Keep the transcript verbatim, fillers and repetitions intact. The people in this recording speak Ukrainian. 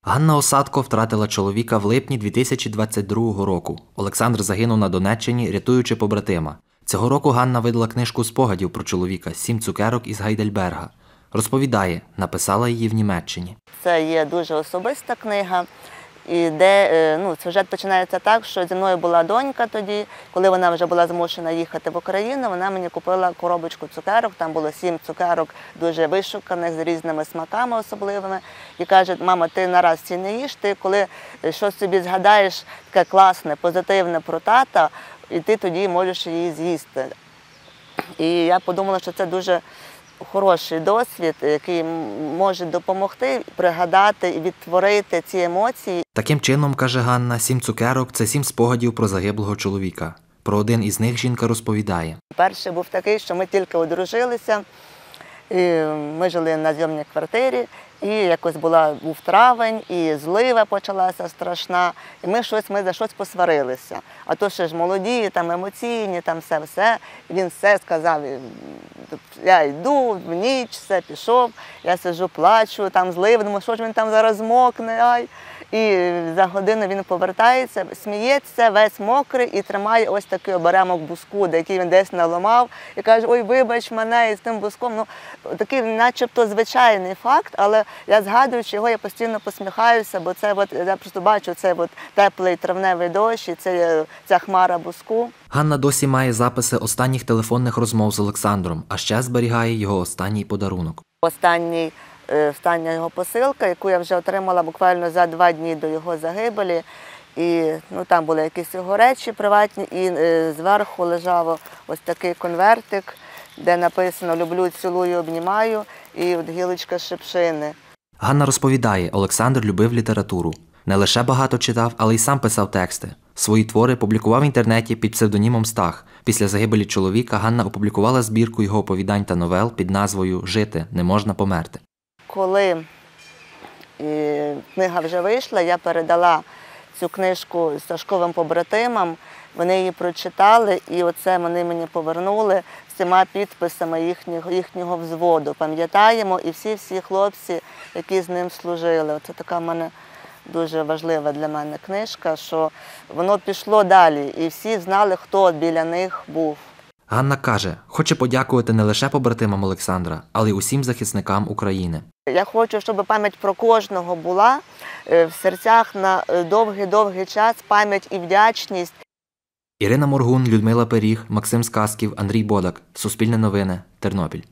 Ганна Осадко втратила чоловіка в липні дві тисячі двадцять другого року. Олександр загинув на Донеччині, рятуючи побратима. Цього року Ганна видала книжку спогадів про чоловіка «Сім цукерок із Гайдельберга». Розповідає, написала її в Німеччині. Це є дуже особиста книга, і де ну, сюжет починається так, що зі мною була донька тоді, коли вона вже була змушена їхати в Україну, вона мені купила коробочку цукерок, там було сім цукерок дуже вишуканих, з різними смаками особливими. І каже: мама, ти нараз ці не їж, ти коли щось собі згадаєш таке класне, позитивне про тата, і ти тоді можеш її з'їсти. І я подумала, що це дуже хороший досвід, який може допомогти пригадати і відтворити ці емоції. Таким чином, каже Ганна, «Сім цукерок» – це сім спогадів про загиблого чоловіка. Про один із них жінка розповідає. Перший був такий, що ми тільки одружилися, і ми жили на зйомній квартирі, і якось була, був травень, і злива почалася страшна, і ми щось, ми за щось посварилися. А то ще ж молоді, там емоційні, там все-все. І він все сказав: я йду в ніч, все, пішов, я сиджу, плачу, там злива, думаю, що ж він там зараз мокне, ай. І за годину він повертається, сміється, весь мокрий і тримає ось такий оберемок буску, який він десь наламав, і каже: ой, вибач мене, із тим буском. Ну, такий начебто звичайний факт, але я, згадуючи його, я постійно посміхаюся, бо це от, я просто бачу цей от теплий травневий дощ і це, ця хмара буску. Ганна досі має записи останніх телефонних розмов з Олександром, а ще зберігає його останній подарунок. Останній Остання його посилка, яку я вже отримала буквально за два дні до його загибелі. І ну, там були якісь його речі приватні, і е, зверху лежав ось такий конвертик, де написано «Люблю, цілую, обнімаю» і от гілочка шипшини. Ганна розповідає, Олександр любив літературу. Не лише багато читав, але й сам писав тексти. Свої твори публікував в інтернеті під псевдонімом Стах. Після загибелі чоловіка Ганна опублікувала збірку його оповідань та новел під назвою «Жити, не можна померти». Коли книга вже вийшла, я передала цю книжку Сашковим побратимам, вони її прочитали, і оце вони мені повернули всіма підписами їхнього, їхнього взводу. Пам'ятаємо, і всі-всі хлопці, які з ним служили. Це така в мене дуже важлива для мене книжка, що воно пішло далі, і всі знали, хто біля них був. Ганна каже, хоче подякувати не лише побратимам Олександра, але й усім захисникам України. Я хочу, щоб пам'ять про кожного була в серцях на довгий-довгий час, пам'ять і вдячність. Ірина Моргун, Людмила Пиріг, Максим Сказків, Андрій Бодак. Суспільне новини. Тернопіль.